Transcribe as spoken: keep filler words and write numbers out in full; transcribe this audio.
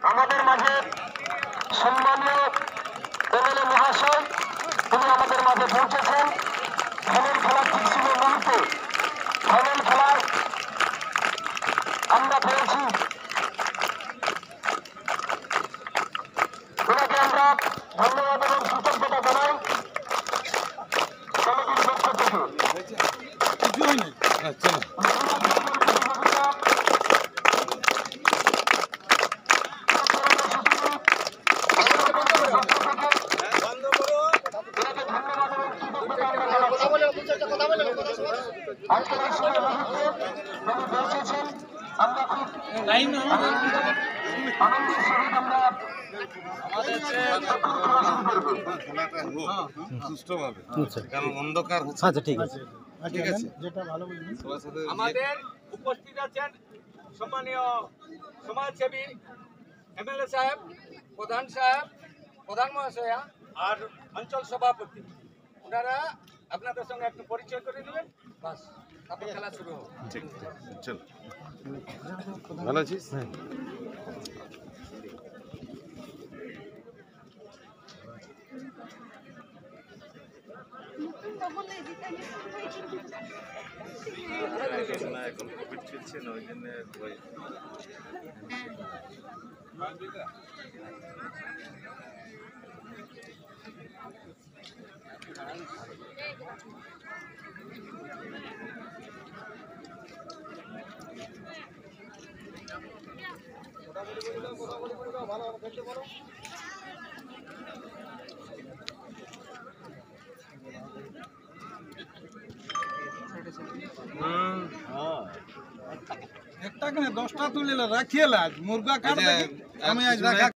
আমাদের মাঝে সম্মানীয় এমএলএ মহাশয় তিনি আমাদের মাঝে পৌঁছেছেন। ফাইনাল খেলার ঠিক ছিল মুহূর্তে ফাইনাল খেলায় আমরা পেয়েছি। ওনাকে আমরা ধন্যবাদ এবং কৃতজ্ঞতা জানাই কমিটির পক্ষ থেকে। আজকের এই সময় মুহূর্তে তিনি পৌঁছেছেন। আমরা খুব আনন্দের সহিত আমরা সুষ্ঠুভাবে, কারণ অন্ধকার হচ্ছে। আচ্ছা ঠিক আছে, ঠিক আছে। আমাদের উপস্থিত আছেন সম্মানীয় সমাজসেবী এমএলএ সাহেব, প্রধান সাহেব, প্রধান মহাশয়া আর অঞ্চল সভাপতি। ওনারা আপনাদের সঙ্গে একটু পরিচয় করে নেবেন, বাস তারপর খেলা শুরু হবে। ঠিক, চল। ভালো আছিস? না, এখন কোভিড চলছে না, ওই জন্য ভয়। একটা কেন দশটা তুলে রাখিয়ে লাজ মুরগা কাটবে। আমি আজ রাখা